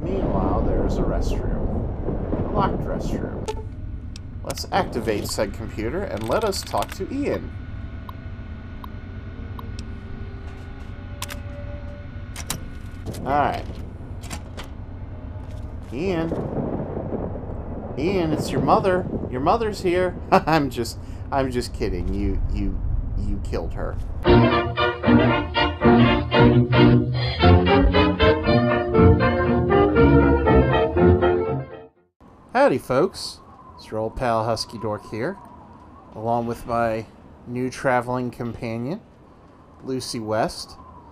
Meanwhile, there's a restroom. A locked restroom. Let's activate said computer and let us talk to Ian. Alright. Ian. Ian, it's your mother. Your mother's here. I'm just kidding. You killed her. Howdy, folks. It's your old pal Husky Dork here, along with my new traveling companion, Lucy West.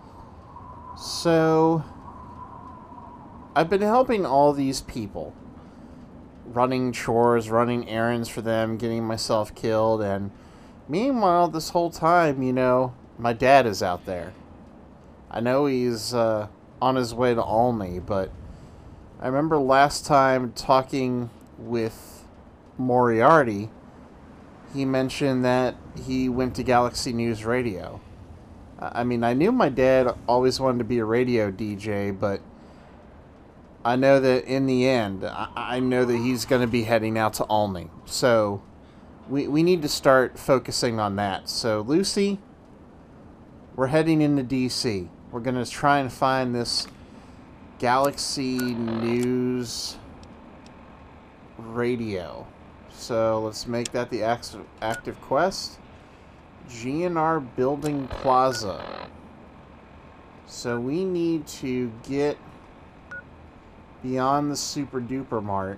So, I've been helping all these people, running chores, running errands for them, getting myself killed, and meanwhile, this whole time, you know, my dad is out there. I know he's on his way to Olney, but I remember last time talking with Moriarty, he mentioned that he went to Galaxy News Radio. I mean, I knew my dad always wanted to be a radio DJ, but I know that in the end, I know that he's going to be heading out to Olney. So, we need to start focusing on that. So, Lucy, we're heading into DC. We're going to try and find this Galaxy News Radio. So, let's make that the active quest. GNR Building Plaza. So we need to get beyond the Super Duper Mart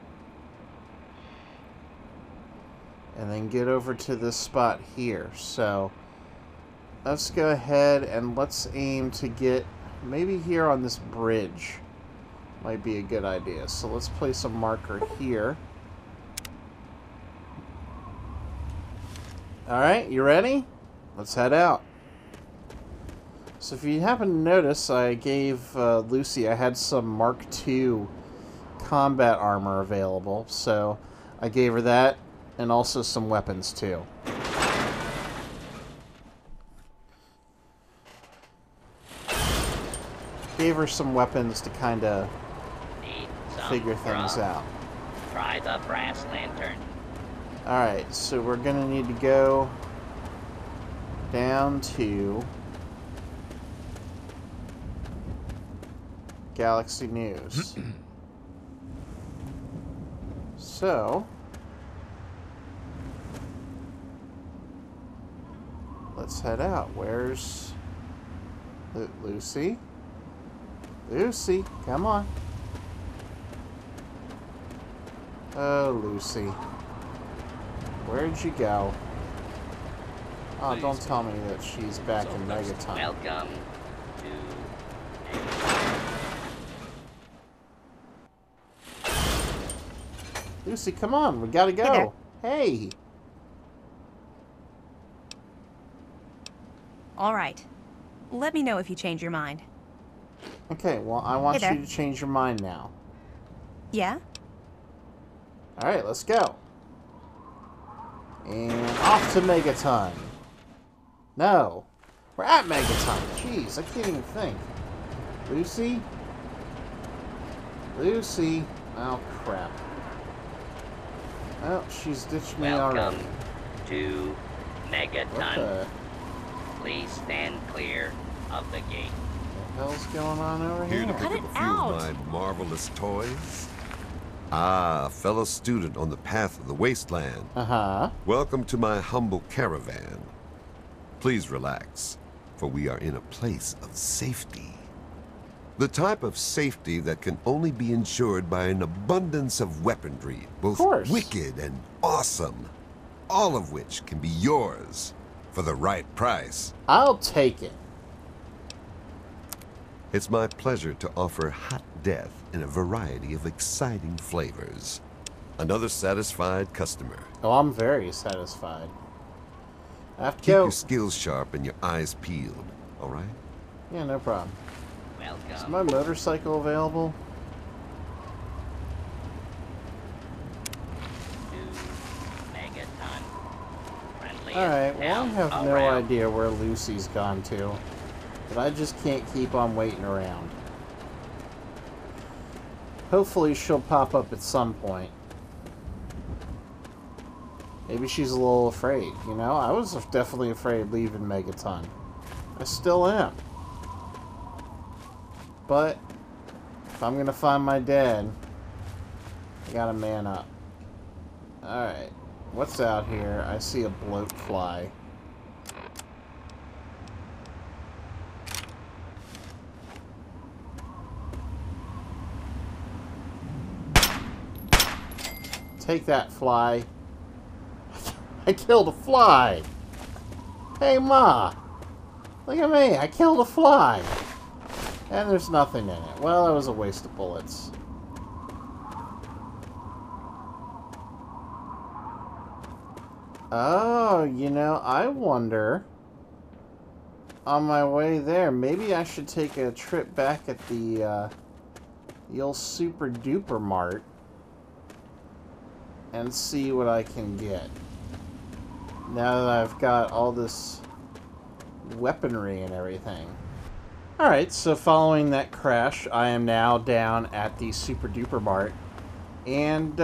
and then get over to this spot here. So let's go ahead and let's aim to get maybe here on this bridge. Might be a good idea. So let's place a marker here. Alright, you ready? Let's head out. So if you happen to notice, I gave Lucy, I had some Mark II combat armor available. So I gave her that and also some weapons too. Gave her some weapons to kind of figure things out. Try the brass lantern. Alright, so we're going to need to go down to Galaxy News. So, let's head out. Where's Lucy? Lucy, come on. Oh, Lucy. Where'd you go? Oh, please don't tell me that she's back in Megaton. Welcome to... Lucy, come on. We gotta go. Hey! Alright. Let me know if you change your mind. Okay, well, I want you to change your mind now. Yeah? Alright, let's go. And off to Megaton. No. We're at Megaton. Jeez, I can't even think. Lucy? Lucy? Oh, crap. Oh, she's ditched me already. Welcome to Megaton. Please stand clear of the gate. What the hell's going on over here? Here to pick up a few of my marvelous toys. Ah, a fellow student on the path of the wasteland. Uh-huh. Welcome to my humble caravan. Please relax, for we are in a place of safety. The type of safety that can only be ensured by an abundance of weaponry, both wicked and awesome, all of which can be yours for the right price. I'll take it. It's my pleasure to offer hot death in a variety of exciting flavors. Another satisfied customer. Oh, I'm very satisfied. I have to Keep go. your skills sharp and your eyes peeled, all right? Yeah, no problem. Welcome. Is my motorcycle available? Alright, well, I have no idea where Lucy's gone to. But I just can't keep on waiting around. Hopefully she'll pop up at some point. Maybe she's a little afraid, you know? I was definitely afraid leaving Megaton. I still am. But if I'm gonna find my dad, I gotta man up. Alright. What's out here? I see a bloat fly. Take that, fly. I killed a fly! Hey, Ma! Look at me, I killed a fly! And there's nothing in it. Well, that was a waste of bullets. Oh, you know, I wonder... On my way there, maybe I should take a trip back at the old Super Duper Mart and see what I can get. Now that I've got all this weaponry and everything. Alright, so following that crash, I am now down at the Super Duper Mart. And,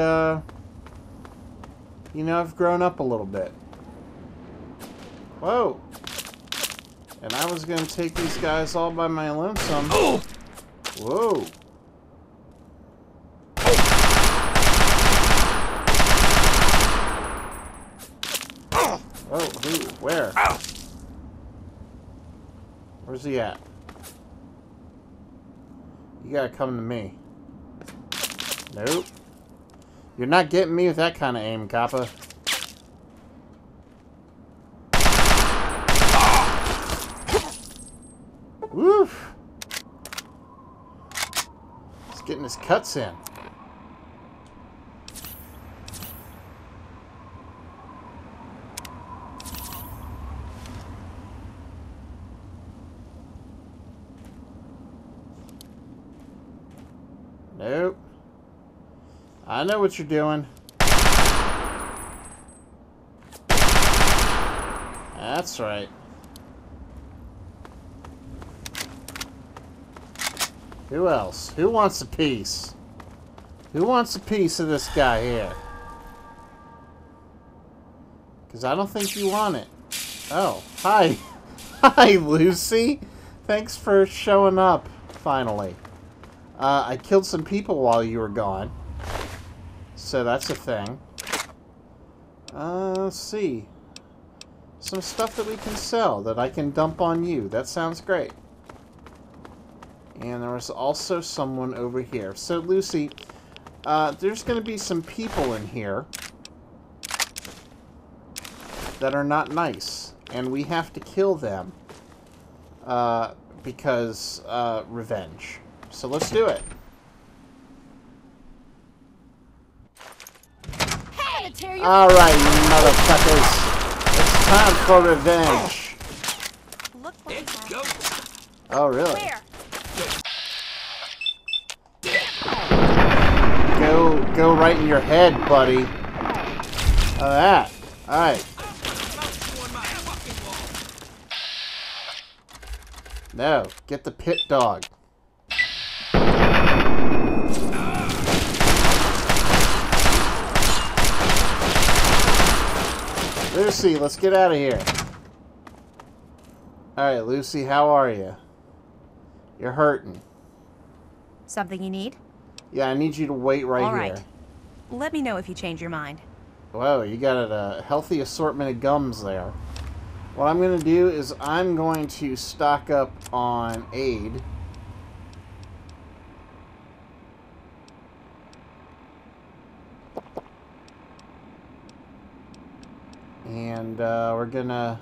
you know, I've grown up a little bit. Whoa! And I was gonna take these guys all by my lonesome. Whoa! Oh, who? Where? Where's he at? You gotta come to me. Nope. You're not getting me with that kind of aim, Kappa. Woof! He's getting his cuts in. Nope. I know what you're doing. That's right. Who else? Who wants a piece? Who wants a piece of this guy here? Because I don't think you want it. Oh, hi. Hi, Lucy. Thanks for showing up, finally. I killed some people while you were gone. So that's a thing. Let's see. Some stuff that we can sell that I can dump on you. That sounds great. And there was also someone over here. So, Lucy, there's going to be some people in here that are not nice. And we have to kill them because revenge. So let's do it. Alright, you motherfuckers. It's time for revenge. Look what we have. Oh, really? Where? Go right in your head, buddy. That. Alright. No, get the pit dog. Lucy, let's get out of here. Alright, Lucy, how are you? You're hurting. Something you need? Yeah, I need you to wait right All here. right. Let me know if you change your mind. Whoa, you got a healthy assortment of gums there. What I'm going to do is I'm going to stock up on aid. And we're going to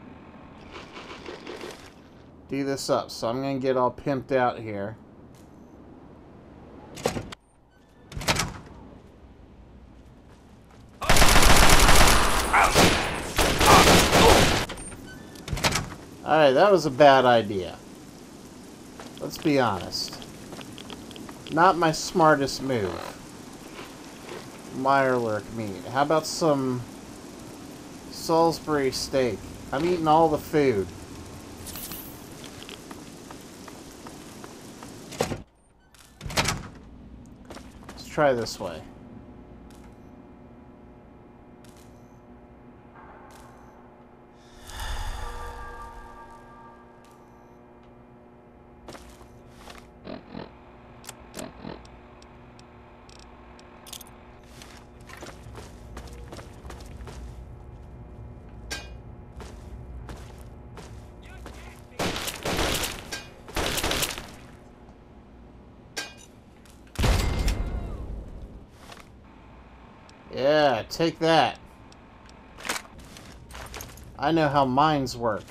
do this up. So I'm going to get all pimped out here. Alright, that was a bad idea. Let's be honest. Not my smartest move. Mirelurk meat. How about some Salisbury steak? I'm eating all the food. try this way. Yeah, take that. I know how mines work.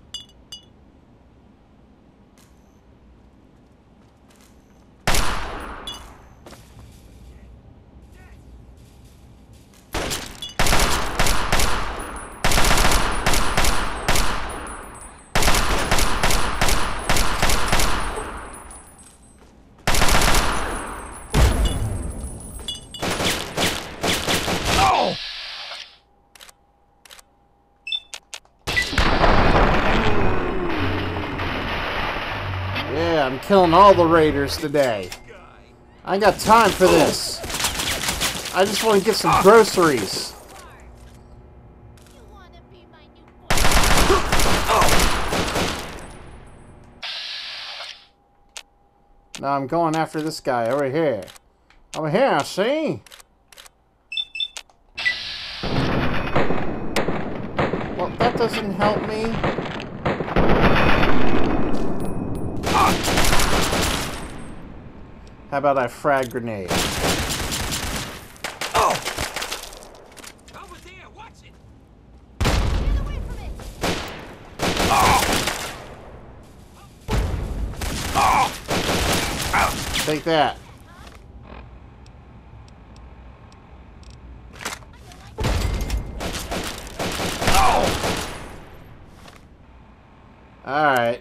Yeah, I'm killing all the raiders today. I ain't got time for this. I just want to get some groceries. Now I'm going after this guy over here. Over here, see? Well, that doesn't help me. How about I frag grenade? Oh! Over there, watch it! Get away from it! Take that. Alright.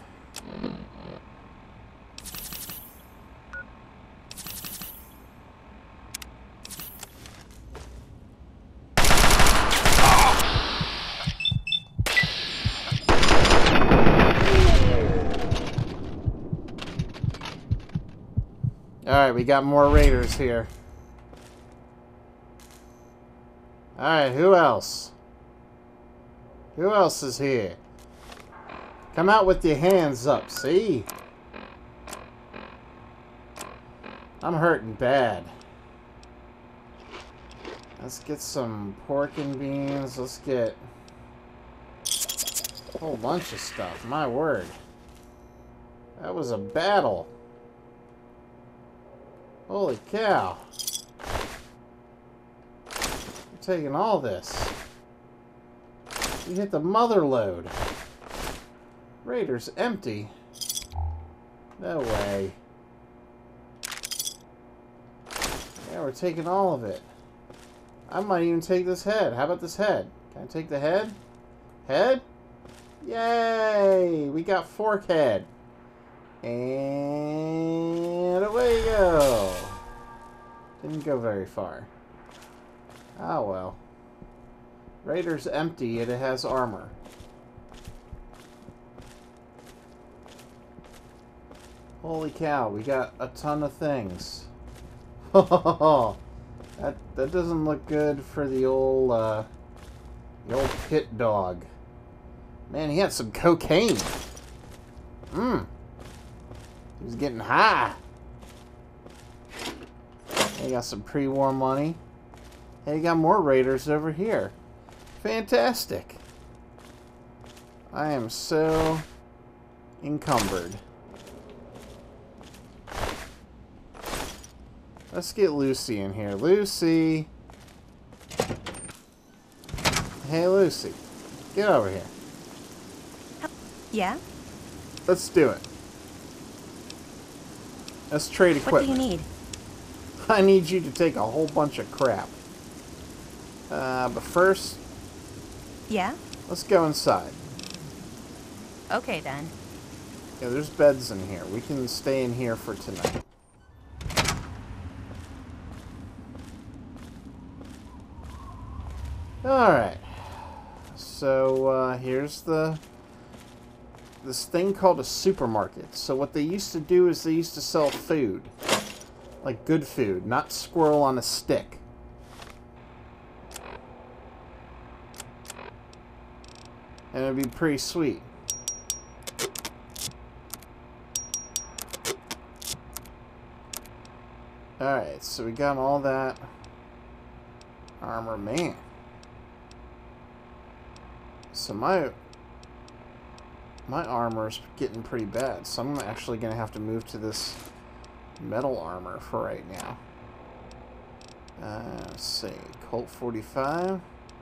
Alright, we got more raiders here. Alright, who else? Who else is here? Come out with your hands up, see? I'm hurting bad. Let's get some pork and beans. Let's get a whole bunch of stuff. My word. That was a battle. Holy cow. I'm taking all this. We hit the mother load. Raider's empty. No way. Yeah, we're taking all of it. I might even take this head. How about this head? Can I take the head? Head? Yay! We got fork head. And away you go. Didn't go very far. Ah well. Raider's empty and it has armor. Holy cow, we got a ton of things. that doesn't look good for the old pit dog. Man, he had some cocaine. He was getting high. He got some pre-war money. Hey, you got more raiders over here. Fantastic. I am so encumbered. Let's get Lucy in here. Lucy. Hey, Lucy. Get over here. Yeah? Let's do it. Let's trade equipment. What do you need? I need you to take a whole bunch of crap. But first... Yeah? Let's go inside. Okay, then. Yeah, there's beds in here. We can stay in here for tonight. Alright. So, here's this thing called a supermarket. So what they used to do is they used to sell food. Like good food, not squirrel on a stick. And it'd be pretty sweet. Alright, so we got all that armor. Man. So my armor's getting pretty bad. So I'm actually going to have to move to this metal armor for right now. Let's see. Colt 45.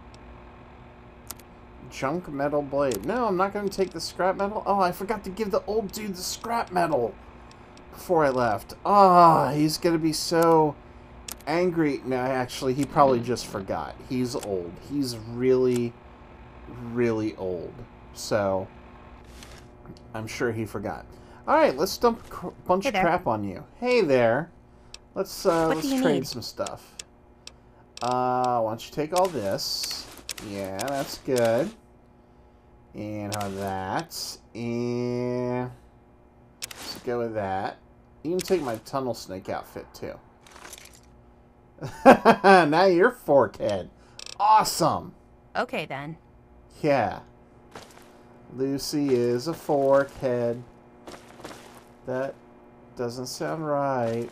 Junk metal blade. No, I'm not going to take the scrap metal. Oh, I forgot to give the old dude the scrap metal before I left. Ah, he's going to be so angry. No, actually, he probably just forgot. He's old. He's really, really old. So, I'm sure he forgot. Alright, let's dump a bunch of crap on you. Hey there. Let's trade some stuff. Why don't you take all this? Yeah, that's good. And how about that? And let's go with that. You can take my tunnel snake outfit too. Now you're Forkhead. Awesome. Okay then. Yeah. Lucy is a Forkhead. That doesn't sound right.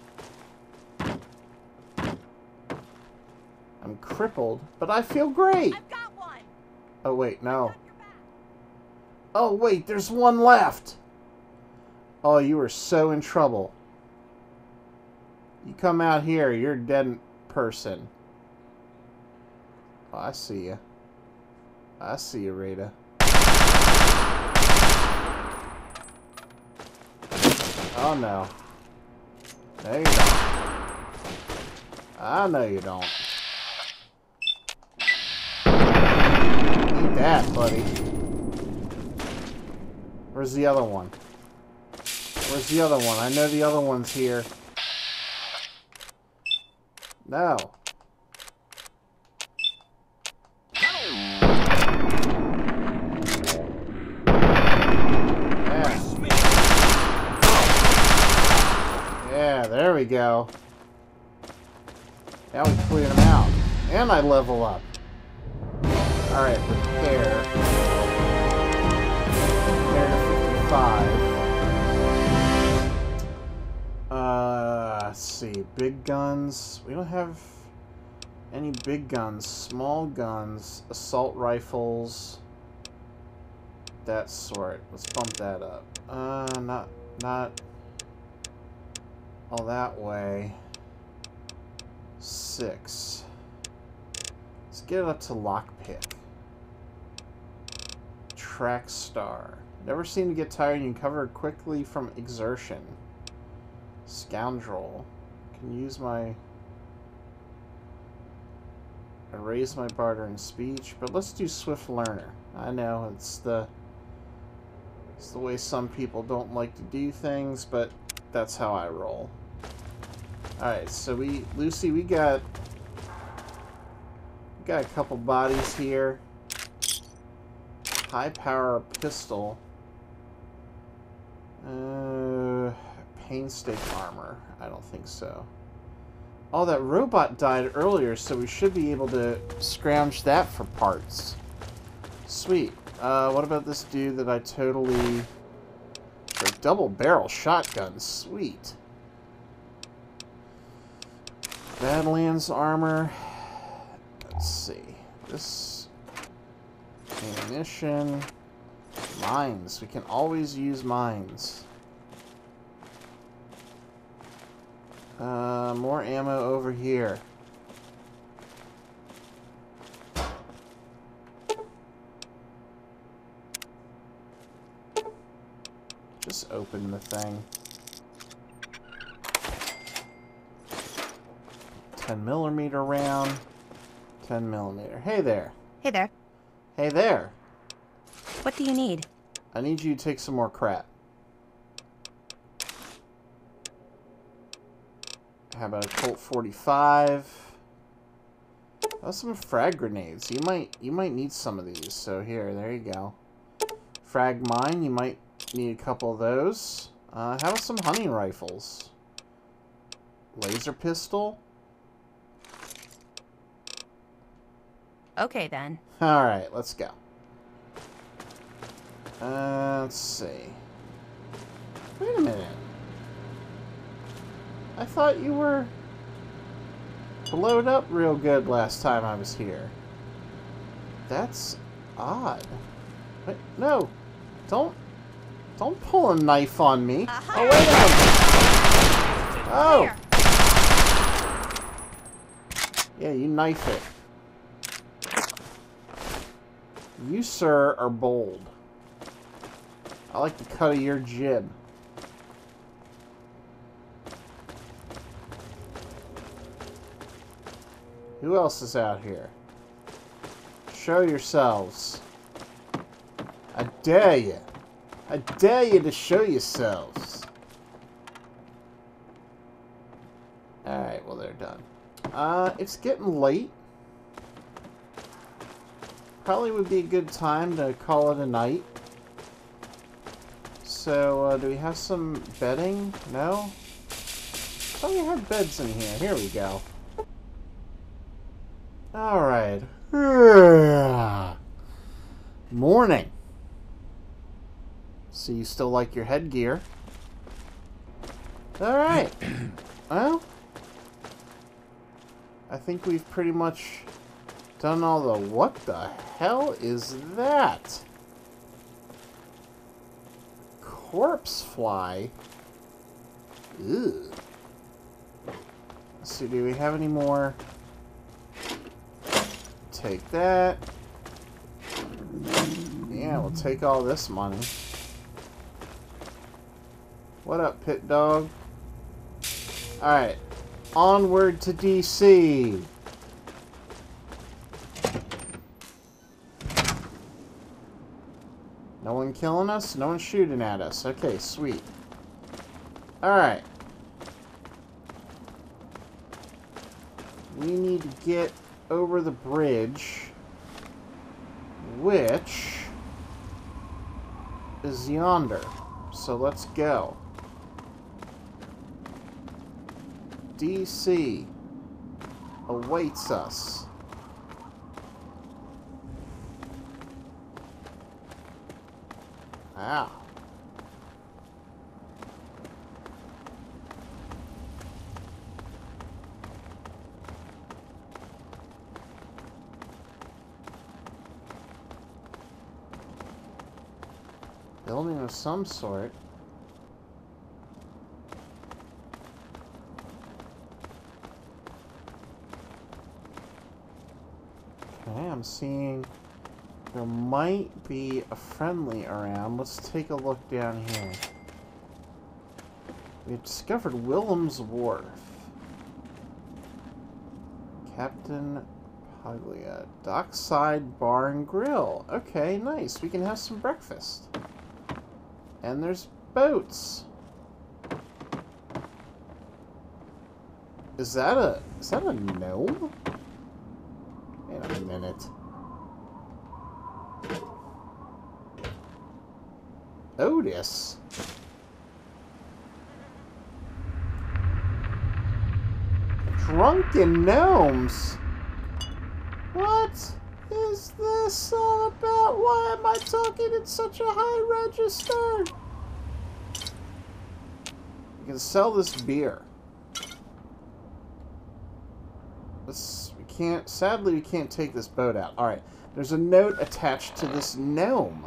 I'm crippled, but I feel great. I've got one. Oh wait, no. Oh wait, there's one left. Oh, you were so in trouble. You come out here, you're a dead person. Oh, I see you. I see you, Rita. Oh no. No you don't. I know you don't. Eat that, buddy. Where's the other one? Where's the other one? I know the other one's here. No. Yeah, there we go. Now we cleared them out. And I level up. Alright, repair. Repair to 55. Let's see. Big guns. We don't have any big guns. Small guns. Assault rifles. That sort. Let's bump that up. Not all that way. 6. Let's get it up to lockpick. Track star. Never seem to get tired and you recover quickly from exertion. Scoundrel. Can use my... erase my bartering speech, but let's do swift learner. I know it's the way some people don't like to do things, but that's how I roll. Alright, so Lucy, we got a couple bodies here. High power pistol. Painstaking armor. I don't think so. Oh, that robot died earlier, so we should be able to scrounge that for parts. Sweet. What about this dude that I totally... for a double barrel shotgun. Sweet. Badlands armor. Let's see. This... ammunition. Mines. We can always use mines. More ammo over here. Just open the thing. 10mm round. 10mm. Hey there. Hey there. Hey there. What do you need? I need you to take some more crap. How about a Colt 45? Oh, some frag grenades. You might need some of these. So here, there you go. Frag mine. You might need a couple of those. How about some hunting rifles? Laser pistol? Okay, then. Alright, let's go. Let's see. Wait a minute. I thought you were blowed up real good last time I was here. That's odd. Wait, no. Don't pull a knife on me. Oh, wait a minute. Oh. Yeah, you knife it. You, sir, are bold. I like the cut of your jib. Who else is out here? Show yourselves. I dare you. I dare you to show yourselves. Alright, well, they're done. It's getting late. Probably would be a good time to call it a night. So, do we have some bedding? No? I thought we had beds in here. Here we go. Alright. Morning. So you still like your headgear. Alright. Well, I think we've pretty much done all the... What the hell is that? Corpse fly? Ew. Let's see, do we have any more? Take that. Yeah, we'll take all this money. What up, pit dog? Alright. Onward to DC. No one killing us? No one shooting at us. Okay, sweet. Alright. We need to get over the bridge, which is yonder. So let's go. DC awaits us. Ow. Building of some sort. Okay, I'm seeing there might be a friendly around. Let's take a look down here. We've discovered Willem's Wharf. Captain Paglia. Dockside Bar and Grill. Okay, nice. We can have some breakfast. And there's boats. Is that a gnome? Wait a minute. Otis. Drunken gnomes. What is this all about? Why am I talking in such a high register? You can sell this beer. Sadly, we can't take this boat out. Alright, there's a note attached to this gnome.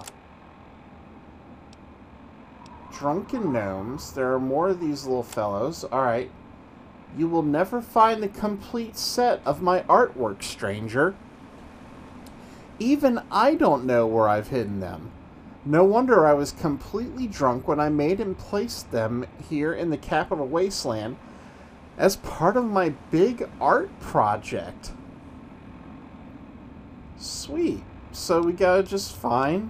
Drunken gnomes. There are more of these little fellows. Alright. You will never find the complete set of my artwork, stranger. Even I don't know where I've hidden them. No wonder I was completely drunk when I made and placed them here in the Capital Wasteland as part of my big art project. Sweet. So we gotta just find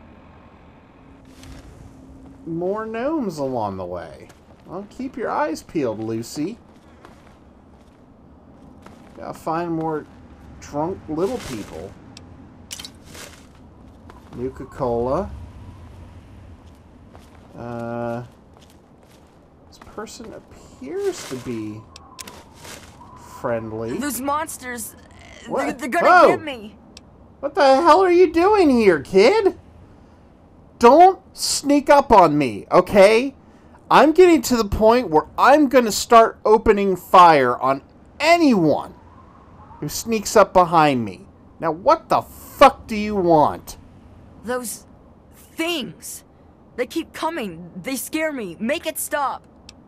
more gnomes along the way. Well, keep your eyes peeled, Lucy. Gotta find more drunk little people. Nuka-Cola. This person appears to be friendly. Those monsters, What? they're gonna Whoa. get me. What the hell are you doing here, kid? Don't sneak up on me, okay? I'm getting to the point where I'm going to start opening fire on anyone who sneaks up behind me. Now, what the fuck do you want? Those things. They keep coming. They scare me. Make it stop.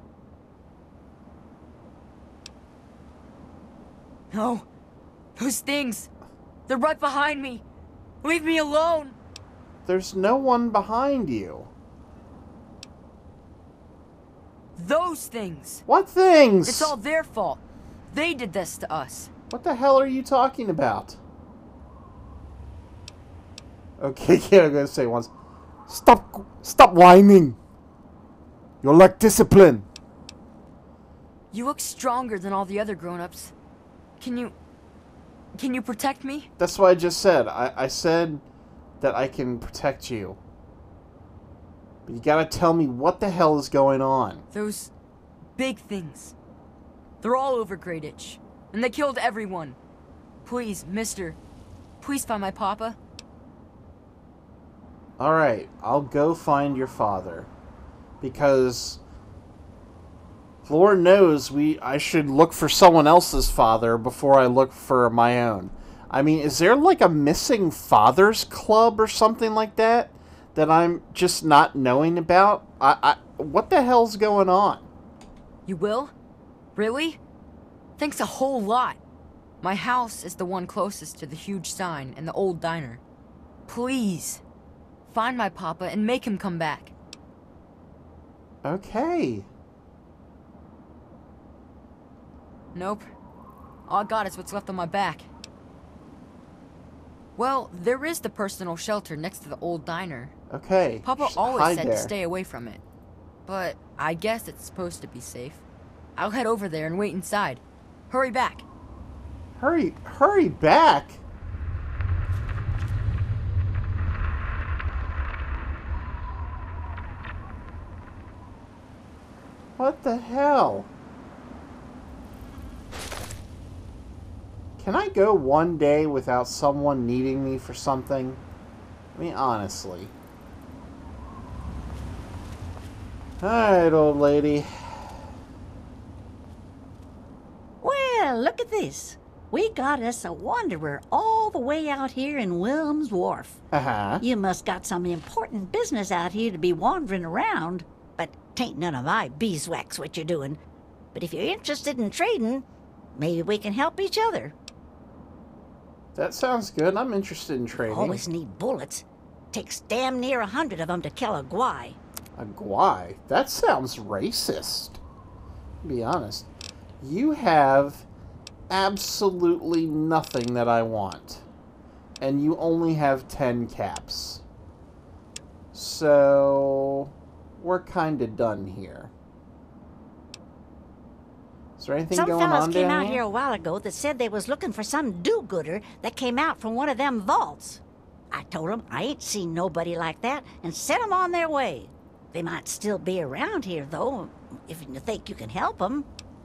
No. Those things. They're right behind me. Leave me alone. There's no one behind you. Those things. What things? It's all their fault. They did this to us. What the hell are you talking about? Okay, yeah, I'm gonna say once. Stop whining. You lack discipline. You look stronger than all the other grown-ups. Can you protect me? That's what I just said. I said that I can protect you. But you gotta tell me what the hell is going on. Those big things. They're all over Greyditch. And they killed everyone. Please, mister. Please find my papa. Alright, I'll go find your father. Because Lord knows I should look for someone else's father before I look for my own. I mean, is there like a missing fathers club or something like that I'm just not knowing about? What the hell's going on? You will? Really? Thanks a whole lot. My house is the one closest to the huge sign and the old diner. Please, find my papa and make him come back. Okay. Nope. All I got is what's left on my back. Well, there is the personal shelter next to the old diner. Okay. Papa just always hide said there. to stay away from it. But I guess it's supposed to be safe. I'll head over there and wait inside. Hurry back. Hurry back. What the hell? Can I go one day without someone needing me for something? I mean, honestly. Alright, old lady. Well, look at this. We got us a wanderer all the way out here in Wilm's Wharf. Uh-huh. You must got some important business out here to be wandering around. But 'tain't none of my beeswax what you're doing. But if you're interested in trading, maybe we can help each other. That sounds good. I'm interested in trading. Always need bullets. Takes damn near 100 of them to kill a guai. A guai? That sounds racist. To be honest. You have absolutely nothing that I want. And you only have 10 caps. So we're kind of done here. Is there anything Some going fellas on came down out here a while ago that said they was looking for some do-gooder that came out from one of them vaults. I told them I ain't seen nobody like that and sent them on their way. They might still be around here, though, if you think you can help them.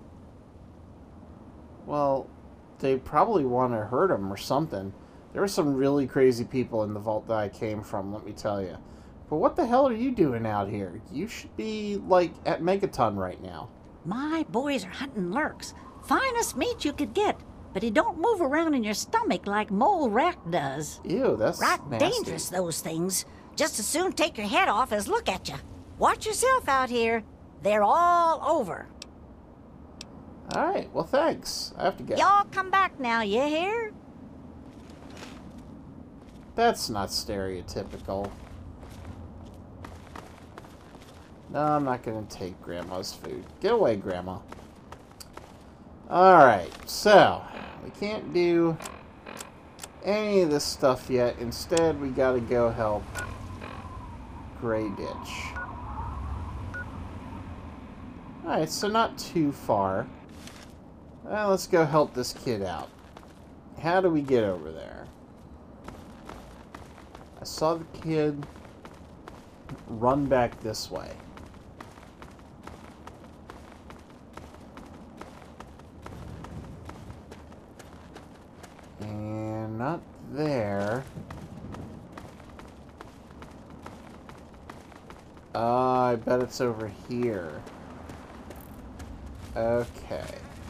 Well, they probably want to hurt him or something. There were some really crazy people in the vault that I came from, let me tell you. But what the hell are you doing out here? You should be, like, at Megaton right now. My boys are hunting lurks. Finest meat you could get, but he don't move around in your stomach like mole rat does. Ew, that's Right nasty. dangerous, those things. Just as soon take your head off as look at you. Watch yourself out here. They're all over. Alright, well thanks. I have to go. Y'all come back now, you hear? That's not stereotypical. No, I'm not going to take Grandma's food. Get away, Grandma. Alright, so, we can't do any of this stuff yet. Instead, we gotta go help Greyditch. Alright, so not too far. Well, let's go help this kid out. How do we get over there? I saw the kid run back this way. there. I bet it's over here. Okay.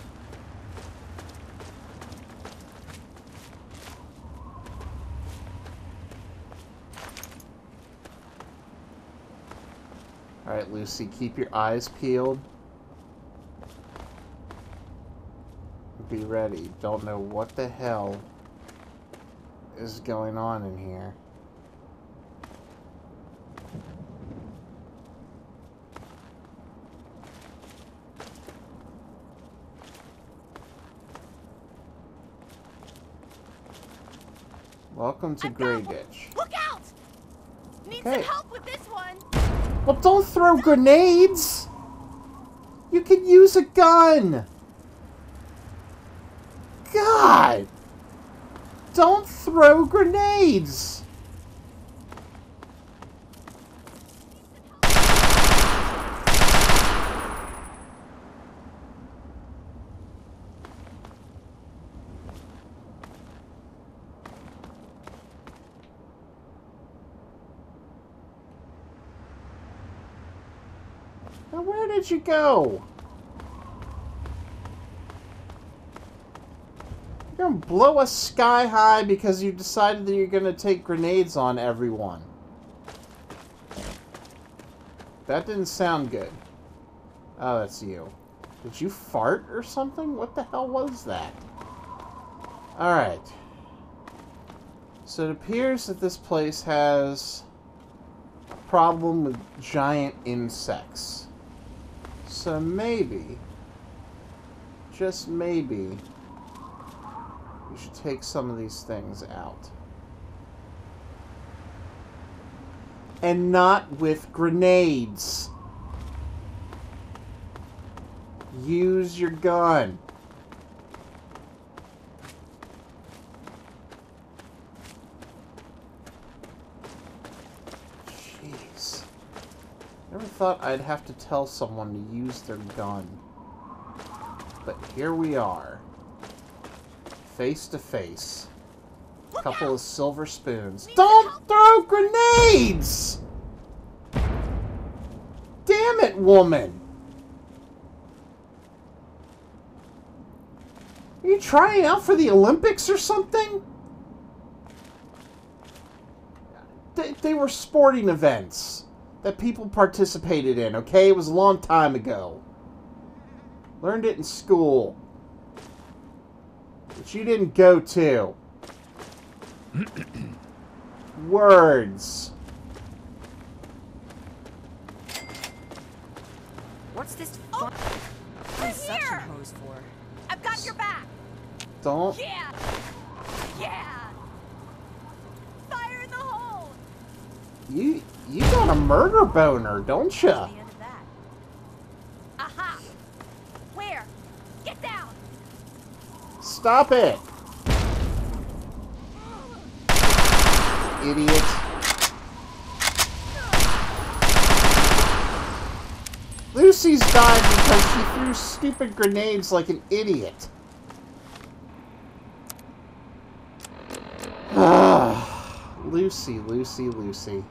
Alright, Lucy, keep your eyes peeled. Be ready. Don't know what the hell is going on in here. Welcome to Grey Ditch. Look out! Need Okay. some help with this one. Well, don't throw grenades! You can use a gun! God! Don't throw grenades! Now, where did you go? You're gonna blow us sky high because you decided that you're gonna take grenades on everyone. That didn't sound good. Oh, that's you. Did you fart or something? What the hell was that? Alright. So it appears that this place has a problem with giant insects. So maybe, just maybe, we should take some of these things out. And not with grenades. Use your gun. Jeez. Never thought I'd have to tell someone to use their gun. But here we are. Face to face. Couple of silver spoons. Don't throw grenades! Damn it, woman! Are you trying out for the Olympics or something? They were sporting events that people participated in, okay? It was a long time ago. Learned it in school. But you didn't go to. Words. What's this Oh, fun suction here! hose for? I've got your back. Don't. Yeah. Yeah. Fire in the hole. You got a murder boner, don't The ya? end of that. Aha. Where? Get down. Stop it! Idiot. Lucy's died because she threw stupid grenades like an idiot. Lucy, Lucy, Lucy.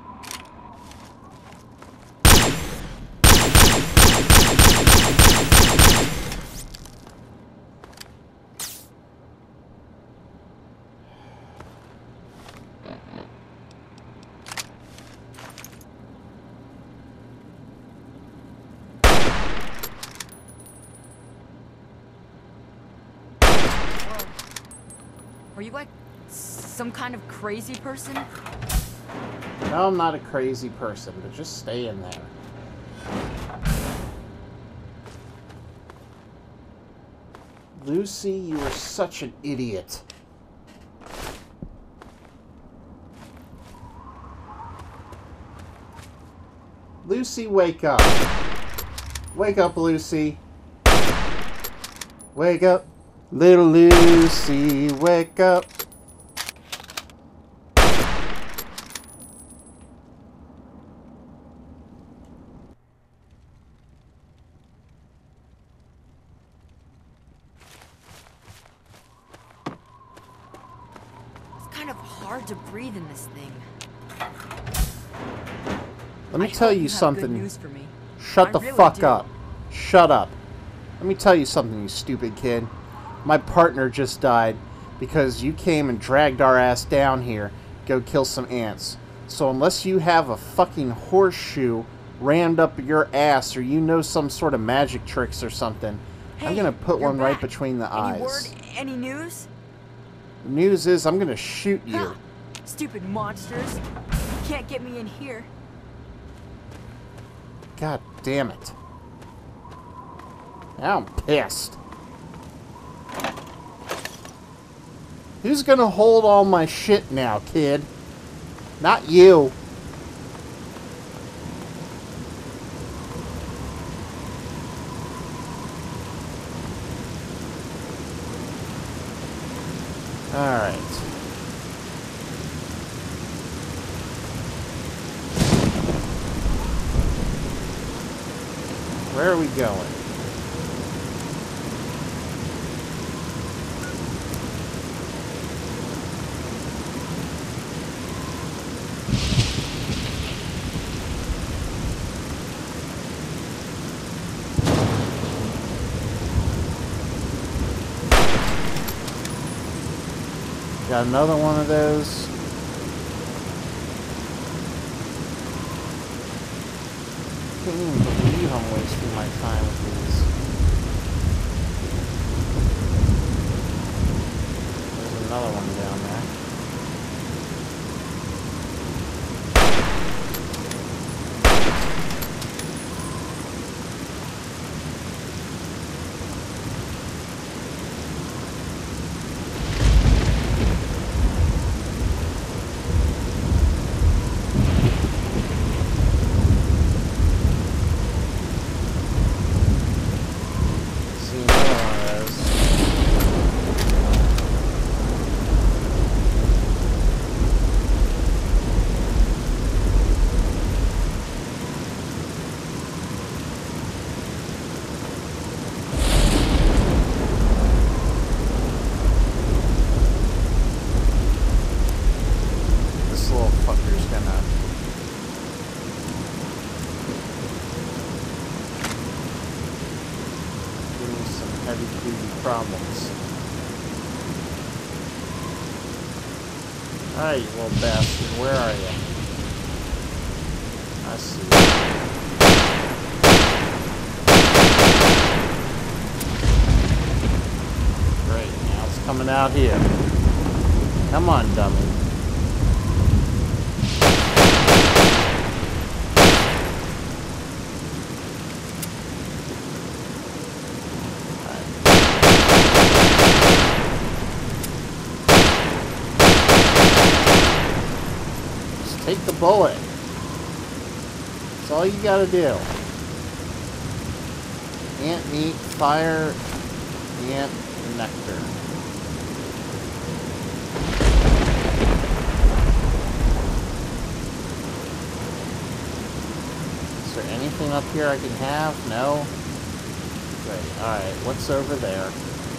Are you like some kind of crazy person? No, I'm not a crazy person, but just stay in there. Lucy, you are such an idiot. Lucy, wake up. Wake up, Lucy. Wake up. Little Lucy, wake up. kind of hard to breathe in this thing. Let me I tell hope you have something. Good news for me. Shut I the really fuck do. up. Shut up. Let me tell you something, you stupid kid. My partner just died because you came and dragged our ass down here to go kill some ants. So unless you have a fucking horseshoe rammed up your ass or you know some sort of magic tricks or something, I'm Hey, gonna put you're one right back. between the Any eyes. word? Any news? The news is I'm gonna shoot you. Ha! Stupid monsters. Can't get me in here. God damn it. Now I'm pissed. Who's gonna hold all my shit now, kid? Not you. Alright. Where are we going? Got another one of those. Can't even believe I'm wasting my time with these. There's another one down there. See another one of those. This little fucker's gonna give me some heavy-duty problems. Alright, you little bastard, where are you? I see you. Great, now it's coming out here. Come on, dummy. Just take the bullet. That's all you gotta do. Ant meat, fire, ant nectar. Is there anything up here I can have? No? Great. Alright, what's over there?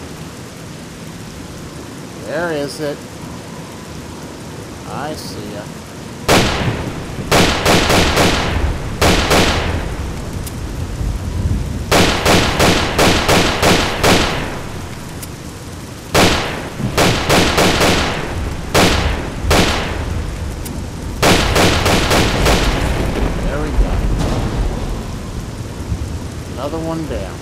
There is it. I see ya. There we go. Another one down.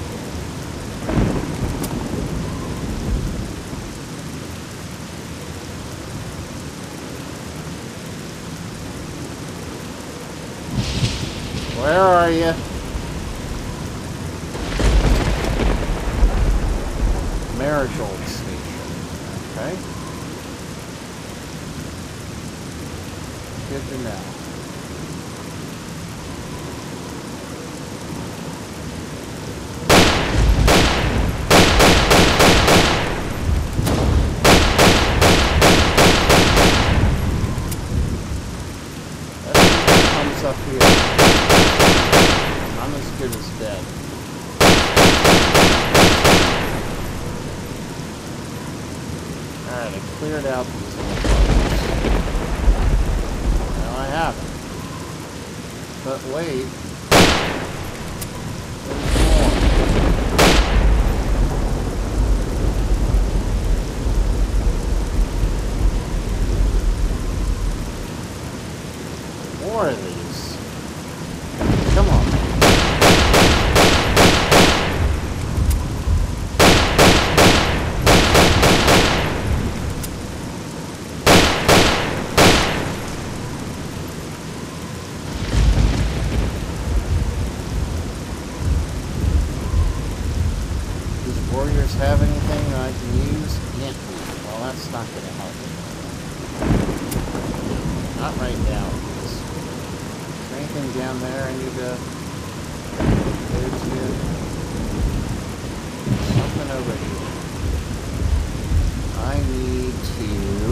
Where are you? Marigold Station. Okay. Good to know. Everything comes up here. I'm as good as dead. Alright, I cleared out these motherfuckers. have it. But wait. There's more of these. Come on. Warriors have anything that I can use? Can't be. Well, that's not going to help me. Not right now. Is there anything down there I need to go to? Something over here. I need to...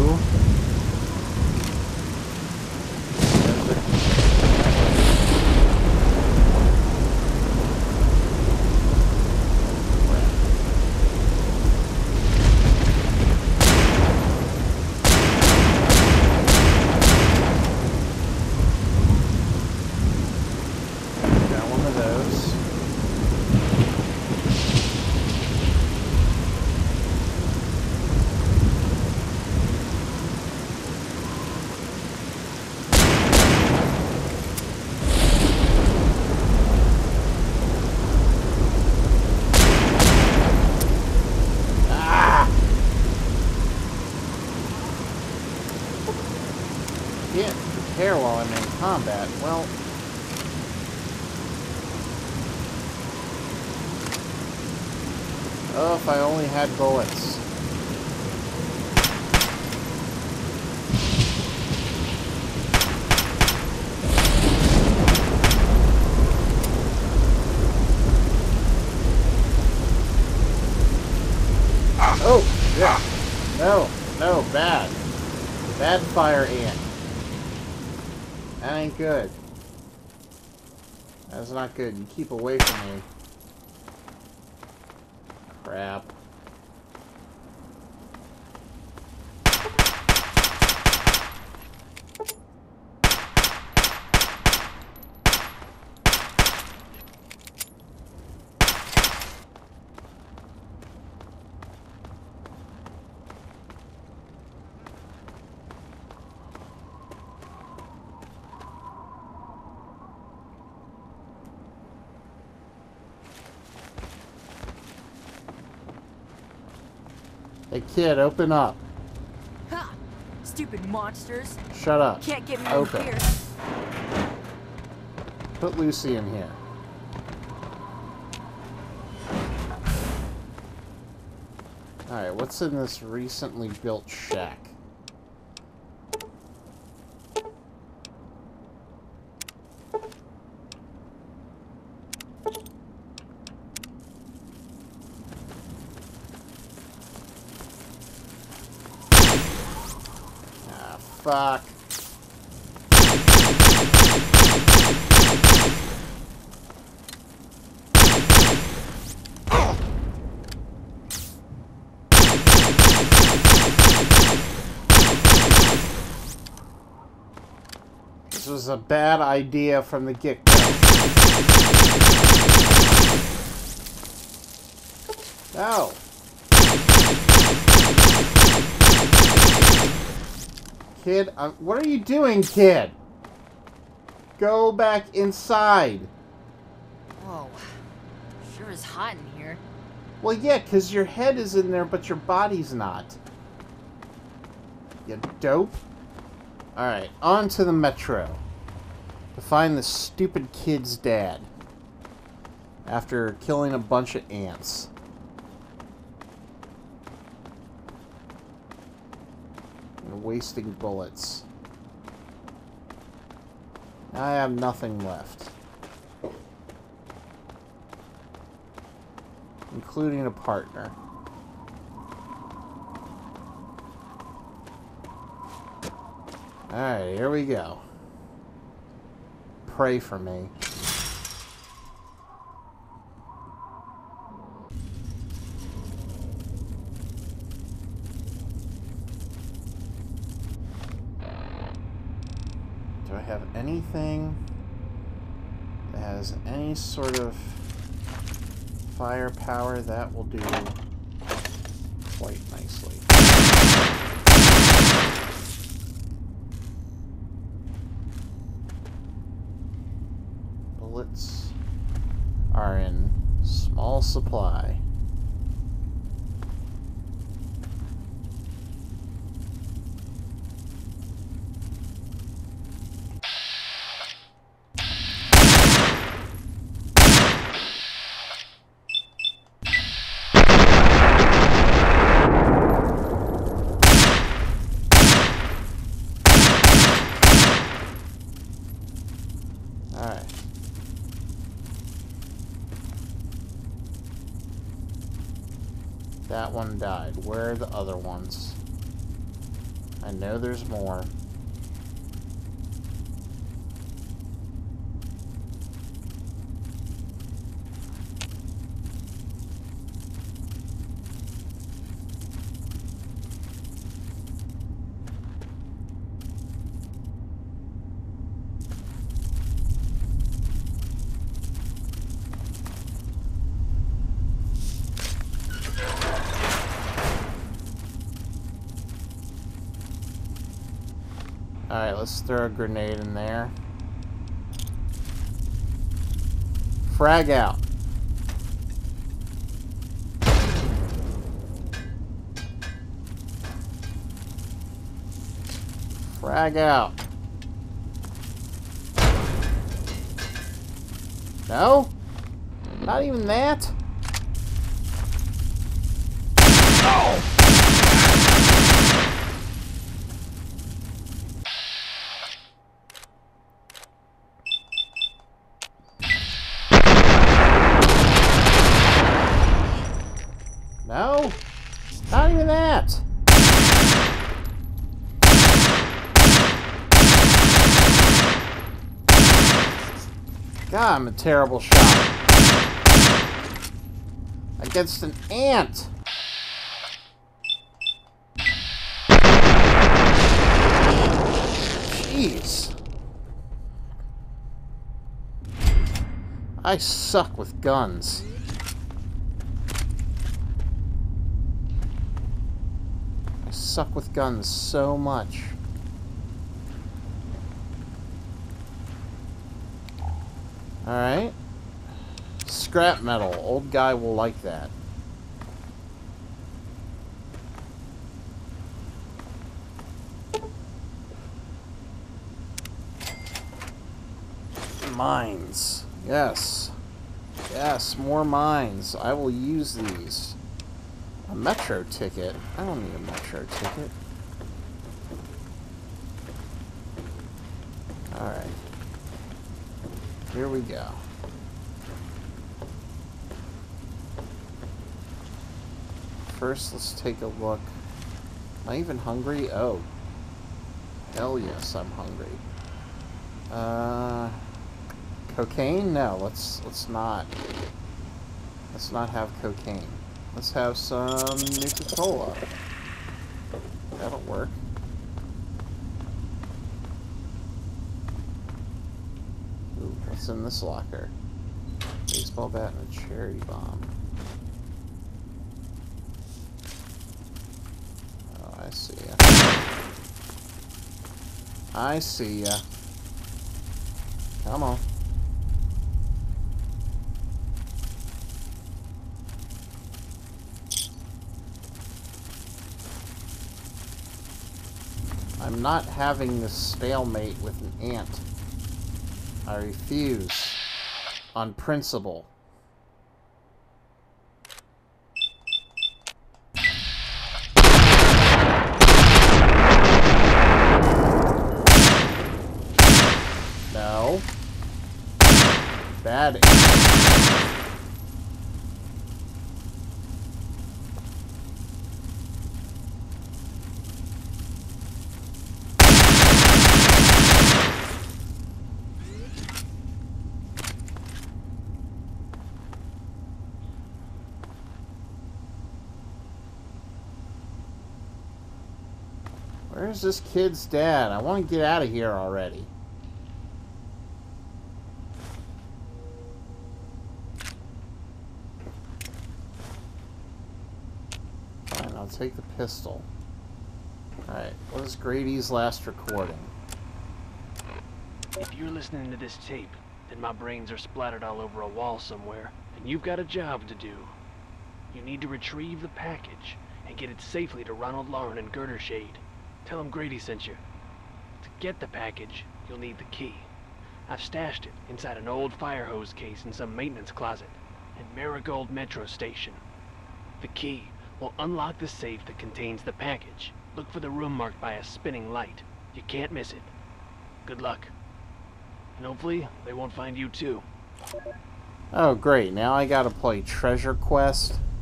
Prepare while I'm in combat. Well, oh, if I only had bullets. Oh, yeah. No, bad. Bad fire ant. That ain't good. That's not good. You keep away from me. Crap. Hey kid, open up. Ha! Stupid monsters. Shut up. Can't get me Open. in here. Put Lucy in here. Alright, what's in this recently built shack? Fuck. This was a bad idea from the get-go. No. Kid, what are you doing, kid? Go back inside. Whoa. Sure is hot in here. Well, yeah, because your head is in there, but your body's not. You dope. Alright, on to the metro. To find this stupid kid's dad. After killing a bunch of ants. Wasting bullets. I have nothing left. Including a partner. Alright, here we go. Pray for me. have anything that has any sort of firepower, that will do quite nicely. Bullets are in small supply. Alright. That one died. Where are the other ones? I know there's more. Alright, let's throw a grenade in there. Frag out. Frag out. No? Not even that? Oh! No? Not even that! God, I'm a terrible shot. Against an ant! Jeez. I suck with guns. Suck with guns so much. Alright. Scrap metal. Old guy will like that. Mines. Yes. Yes, more mines. I will use these. A metro ticket? I don't need a metro ticket. Alright. Here we go. First, let's take a look. Am I even hungry? Oh. Hell yes, I'm hungry. Cocaine? No, let's not. Let's not have cocaine. Let's have some Nuka-Cola. That'll work. Ooh, what's in this locker? Baseball bat and a cherry bomb. Oh, I see ya. I see ya. Come on. I'm not having this stalemate with an ant. I refuse. On principle. No. Bad ant. Where's this kid's dad? I want to get out of here already. I'll take the pistol. Alright, what is Grady's last recording? If you're listening to this tape, then my brains are splattered all over a wall somewhere, and you've got a job to do. You need to retrieve the package and get it safely to Ronald Lauren and Girder Shade. Tell them Grady sent you. To get the package, you'll need the key. I've stashed it inside an old fire hose case in some maintenance closet in Marigold Metro Station. The key will unlock the safe that contains the package. Look for the room marked by a spinning light. You can't miss it. Good luck. And hopefully, they won't find you too. Oh, great. Now I gotta play Treasure Quest.